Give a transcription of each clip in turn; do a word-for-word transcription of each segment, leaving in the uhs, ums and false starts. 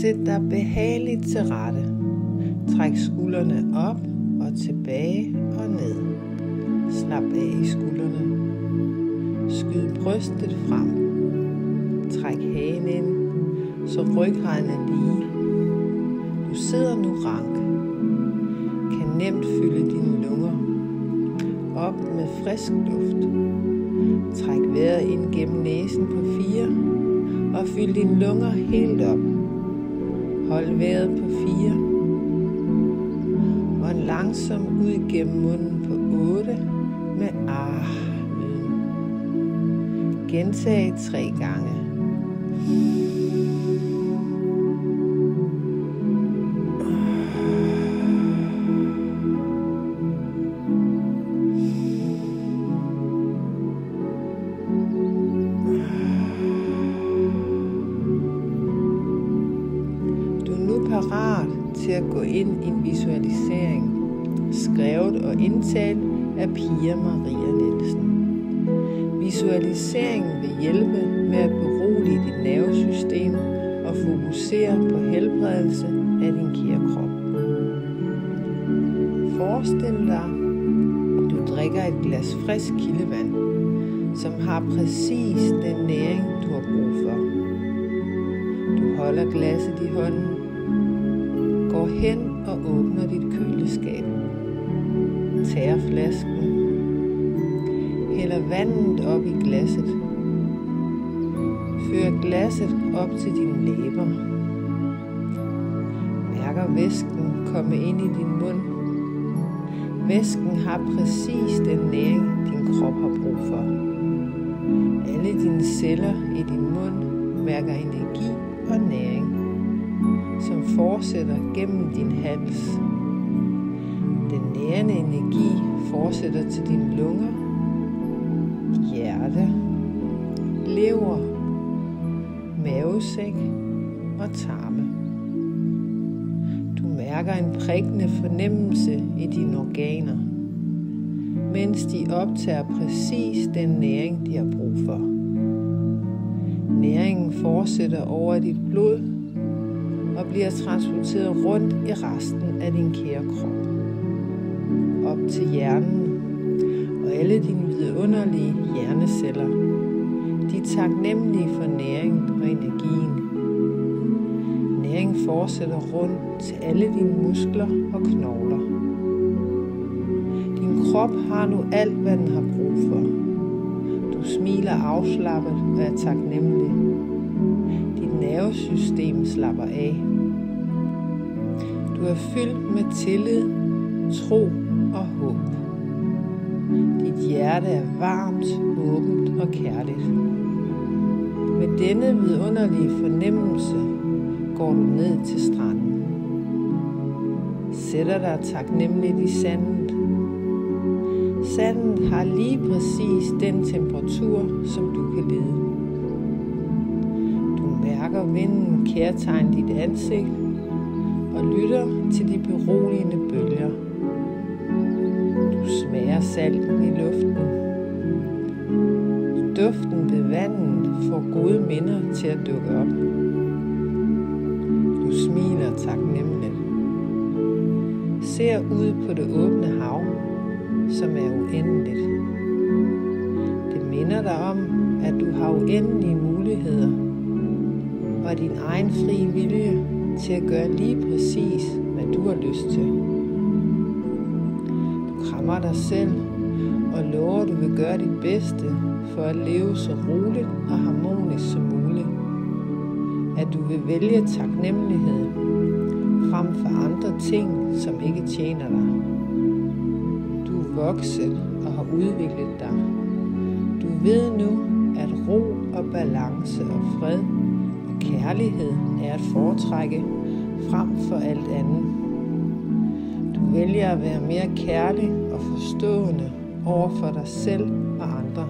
Sæt dig behageligt til rette. Træk skuldrene op og tilbage og ned. Slap af i skuldrene. Skyd brystet frem. Træk hagen ind, så ryggraden er lige. Du sidder nu rank. Kan nemt fylde dine lunger op med frisk luft. Træk vejret ind gennem næsen på fire og fyld dine lunger helt op. Hold vejret på fire og en langsom ud gennem munden på otte med ah-lyden. Gentag tre gange. Parat til at gå ind i en visualisering, skrevet og indtalt af Pia Maria Nielsen. Visualiseringen vil hjælpe med at berolige dit nervesystem og fokusere på helbredelse af din kærkrop. Forestil dig, at du drikker et glas frisk kildevand, som har præcis den næring, du har brug for. Du holder glasset i hånden, går hen og åbner dit køleskab. Tager flasken. Hælder vandet op i glasset. Fører glasset op til dine læber. Mærker væsken komme ind i din mund. Væsken har præcis den næring, din krop har brug for. Alle dine celler i din mund mærker energi og næring, som fortsætter gennem din hals. Den nærende energi fortsætter til dine lunger, hjerte, lever, mavesæk og tarme. Du mærker en prikkende fornemmelse i dine organer, mens de optager præcis den næring, de har brug for. Næringen fortsætter over dit blod og bliver transporteret rundt i resten af din kærkrop. Op til hjernen og alle dine vidunderlige hjerneceller. De er taknemmelige for næring og energien. Næring fortsætter rundt til alle dine muskler og knogler. Din krop har nu alt, hvad den har brug for. Du smiler afslappet og er taknemmelig. Dit nervesystem slapper af. Du er fyldt med tillid, tro og håb. Dit hjerte er varmt, åbent og kærligt. Med denne vidunderlige fornemmelse går du ned til stranden. Sætter dig taknemmeligt i sandet. Sandet har lige præcis den temperatur, som du kan lide. Du mærker vinden kærtegne dit ansigt og lytter til de beroligende bølger. Du smager salten i luften. Duften ved vandet får gode minder til at dukke op. Du smiler taknemmeligt. Ser ud på det åbne hav, som er uendeligt. Det minder dig om, at du har uendelige muligheder og din egen fri vilje til at gøre lige præcis, hvad du har lyst til. Du krammer dig selv og lover, at du vil gøre dit bedste for at leve så roligt og harmonisk som muligt. At du vil vælge taknemmelighed frem for andre ting, som ikke tjener dig. Du er vokset og har udviklet dig. Du ved nu, at ro og balance og fred og kærlighed er at foretrække frem for alt andet. Du vælger at være mere kærlig og forstående over for dig selv og andre.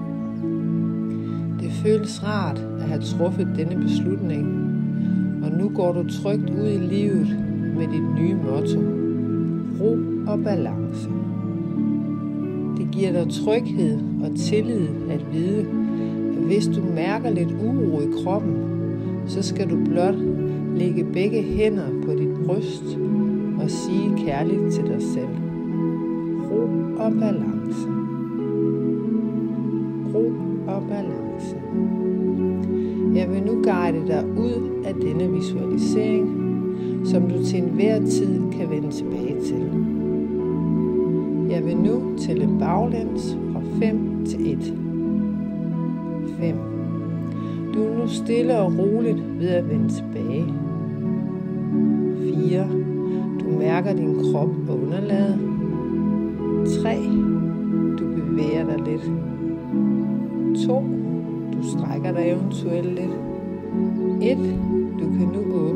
Det føles rart at have truffet denne beslutning, og nu går du trygt ud i livet med dit nye motto: ro og balance. Det giver dig tryghed og tillid at vide, at hvis du mærker lidt uro i kroppen, så skal du blot Lægge begge hænder på dit bryst og sige kærligt til dig selv: ro og balance. Ro og balance. Jeg vil nu guide dig ud af denne visualisering, som du til enhver tid kan vende tilbage til. Jeg vil nu tælle baglæns fra fem til et. fem. Du er nu stille og roligt ved at vende tilbage. fire. Du mærker din krop og underlaget. tre. Du bevæger dig lidt. to. Du strækker dig eventuelt lidt. et. Du kan nu